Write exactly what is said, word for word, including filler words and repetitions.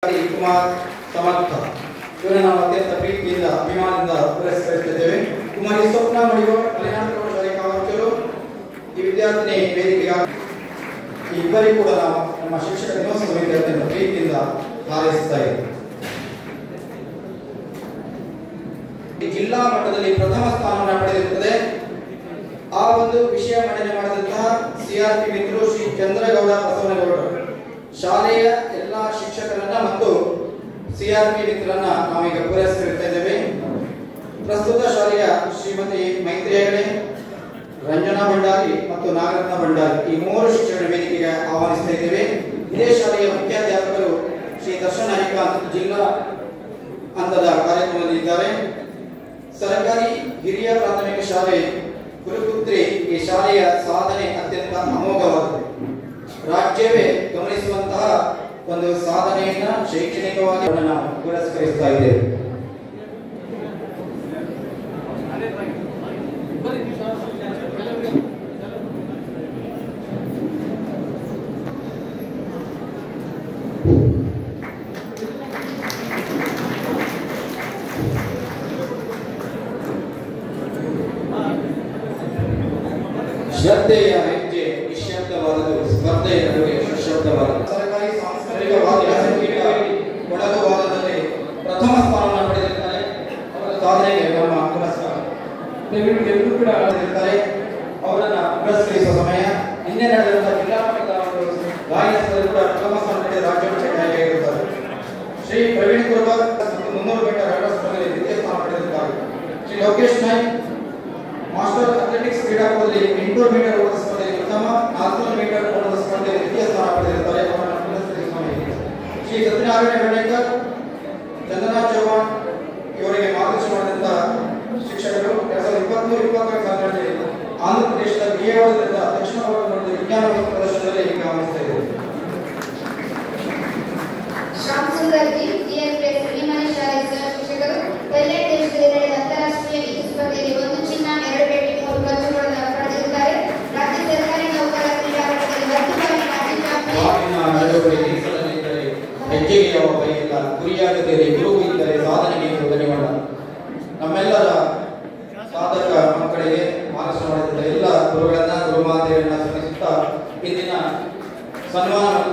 ಕುಮಾರ್ ಸಮರ್ಥ ಇವರನ್ನು ನಾವು ಅತ್ಯಂತ ಪ್ರೀತಿಯಿಂದ ಅಭಿಮಾನದಿಂದ ಪುರಸ್ಕರಿಸುತ್ತಿದ್ದೇವೆ. ಕುಮಾರಿ ಸ್ವಪ್ನ ಮಡಿವಾಳ್ ಮಲೆನಾಡು ಪ್ರೌಢಶಾಲೆ ಕಾಮರ್ಚೂರು ಈ ವಿದ್ಯಾರ್ಥಿನಿ ವೇದಿಕೆಗೆ ಈ ಇಬ್ಬರಿಗೂ ಕೂಡ ನಾವು ನಮ್ಮ ಶಿಕ್ಷಕ ದಿನೋತ್ಸವ ವಿದ್ಯಾರ್ಥಿಯನ್ನು ಪ್ರೀತಿಯಿಂದ ಹಾರೈಸುತ್ತಾ ಇದ್ದೇವೆ. ಜಿಲ್ಲಾ ಮಟ್ಟದಲ್ಲಿ ಪ್ರಥಮ ಸ್ಥಾನವನ್ನು ಪಡೆದಿರುತ್ತದೆ. ಆ ಒಂದು ವಿಷಯ ಮಂಡನೆ ಮಾಡಿದಂತಹ ಸಿಆರ್ಪಿ ಮಿತ್ರರು ಶ್ರೀ ಚಂದ್ರಗೌಡ ಬಸವನಗೌಡರು ಶಾಲೆಯ ಎಲ್ಲಾ ಶಿಕ್ಷಕರನ್ನ ಮತ್ತು ಸಿಆರ್ಪಿ ಮಿತ್ರರನ್ನ ನಾವೀಗ ಪುರಸ್ಕರಿಸ್ತಾ ಇದ್ದೇವೆ. ಪ್ರಸ್ತುತ ಶಾಲೆಯ ಶ್ರೀಮತಿ ಮೈತ್ರಿ ಹೆಗಡೆ, ರಂಜನಾ ಭಂಡಾರಿ ಮತ್ತು ನಾಗರತ್ನ ಭಂಡಾರಿ ಈ ಮೂವರು ಶಿಕ್ಷಕರ ವೇದಿಕೆಗೆ ಆಹ್ವಾನಿಸ್ತಾ ಇದ್ದೇವೆ. ಇದೇ ಶಾಲೆಯ ಮುಖ್ಯಾಧ್ಯಾಪಕರು ಶ್ರೀ ದರ್ಶನ್ ಹರಿಕಾಂತ್ ಜಿಲ್ಲಾ ಹಂತದ ಕಾರ್ಯಕ್ರಮದಲ್ಲಿ ಇದ್ದಾರೆ. ಸರ್ಕಾರಿ ಹಿರಿಯ ಪ್ರಾಥಮಿಕ ಶಾಲೆ ಕುರುಪುತ್ರಿ ಈ ಶಾಲೆಯ ಸಾಧನೆ ಅತ್ಯಂತ ಅಮೋಘವಾಗಿದೆ. ರಾಜ್ಯವೇ ಗಮನಿಸುವಂತಹ ಒಂದು ಸಾಧನೆಯನ್ನ ಶೈಕ್ಷಣಿಕವಾಗಿ ನಾವು ಪುರಸ್ಕರಿಸ್ತಾ ಇದ್ದೇವೆ. ಶ್ರದ್ಧೆಯ ಹೆಜ್ಜೆ ನಿಶ್ಶಬ್ದವಾದದು, ಸ್ಪರ್ಧೆಯ ನಡುವೆ ಶಬ್ದವಾದದು. ಸರ್ಕಾರಿ ಸಾಂಸ್ಕೃತಿಕ ವಾದ್ಯ ಸಂಗೀತ ಒಳಗುವಾದದಲ್ಲಿ ಪ್ರಥಮ ಸ್ಥಾನವನ್ನು ಪಡೆದಿರುತ್ತಾರೆ. ಅವರ ಸಾಧನೆಗೆ ನಮ್ಮ ಪುರಸ್ಕಾರ. ಎಲ್ಲರೂ ಕೂಡ ಪಡೆದಿರುತ್ತಾರೆ. ಅವರನ್ನ ಪುರಸ್ಕರಿಸುವ ಸಮಯ ನಿನ್ನೆ ನಡೆದಂತಹ ಜಿಲ್ಲಾ ಮಟ್ಟದ ಒಂದು ಗಾಯನ ಸ್ಪರ್ಧೆಯಲ್ಲಿ ಕೂಡ ಪ್ರಥಮ ಸ್ಥಾನ ಪಡೆದ ರಾಜ್ಯ ಮಟ್ಟಕ್ಕೆ ಆಯ್ಕೆಯಾಗಿರುತ್ತಾರೆ. ಶ್ರೀ ಪ್ರವೀಣ್ ಕುರ್ಬರ್ ಮತ್ತು ಮುನ್ನೂರು ಮೀಟರ್ ರನ್ನರ್ ಸ್ಪರ್ಧೆಯಲ್ಲಿ ದ್ವಿತೀಯ ಸ್ಥಾನ ಪಡೆದಿದ್ದಾರೆ. ಶ್ರೀ ಲೋಕೇಶ್ ನಾಯ್ಕ್ ಮಾಸ್ಟರ್ ಅಥ್ಲೆಟಿಕ್ಸ್ ಕ್ರೀಡಾಕೂಟದಲ್ಲಿ ಎಂಟುನೂರು ಮೀಟರ್ ಓಟದ ಸ್ಪರ್ಧೆಯಲ್ಲಿ ಪ್ರಥಮ, ನಾಲ್ಕುನೂರು ಮೀಟರ್ ಓಟದ ಸ್ಪರ್ಧೆಯಲ್ಲಿ ದ್ವಿತೀಯ ಸ್ಥಾನ ಪಡೆದಿರುತ್ತಾರೆ. ಅವರನ್ನು ಪುರಸ್ಕರಿಸುವ ಶ್ರೀ ಸತ್ಯನಾರಾಯಣ ಹರ್ಡೇಕರ್, ಚಂದನಾ ಚೌಹಾಣ್ ಇವರಿಗೆ ಮಾರ್ಗದರ್ಶನ ಮಾಡಿದಂತಹ ಶಿಕ್ಷಕರು ಎರಡ್ ಸಾವಿರದ ಇಪ್ಪತ್ಮೂರು ಇಪ್ಪತ್ನಾಲ್ಕು ಸಾಲಿನಲ್ಲಿ ಆಂಧ್ರ ಪ್ರದೇಶದ ವಿಜಯವಾಡದಿಂದ ದಕ್ಷಿಣ ಭಾರತದ ವಿಜ್ಞಾನ ಪ್ರದರ್ಶನದಲ್ಲಿ ಈಗ ಗಮನಿಸ್ತಾ ಇದ್ದಾರೆ. ಶ್ಯಾಮ್ ಸುಂದರ್ ಜಿ ಜಿಎಸ್ಎಸ್ ಶ್ರೀಮನೆ ಶಾಲೆ ಶಿಕ್ಷಕರು ಥೈಲ್ಯಾಂಡ್ ದೇಶದಲ್ಲಿ ನಡೆದ ಅಂತಾರಾಷ್ಟ್ರೀಯ ಈಜು ಸ್ಪರ್ಧೆಯಲ್ಲಿ ಒಂದು ಚಿನ್ನ, ಎರಡು ಬೆಳ್ಳಿ, ಮೂರು ಕಂಚುಗಳನ್ನು ಪಡೆದಿದ್ದಾರೆ. ರಾಜ್ಯ ಸರ್ಕಾರಿ ನೌಕರ ಕ್ರೀಡಾಕೂಟದಲ್ಲಿ ಹತ್ತು ಬಾರಿ ರಾಜ್ಯ ಚಾಂಪಿಯನ್. ಹೆಜ್ಜೆಗೆ ಯಾವ ಭಯ ಇಲ್ಲ, ಗುರಿಯಾಗದಿರಲಿ, ಗುರು ಇದ್ದರೆ ಸಾಧನೆಗೆ ಧನ್ಯವಾದ. ನಮ್ಮೆಲ್ಲರ ಸಾಧಕ ಮಕ್ಕಳಿಗೆ ಮಾರ್ಗದರ್ಶನ ಮಾಡಿದ ಎಲ್ಲ ಗುರುಗಳನ್ನ, ಗುರುಮಾತೆಯರನ್ನ ಸ್ಮರಿಸುತ್ತಾ ಇಂದಿನ ಸನ್ಮಾನ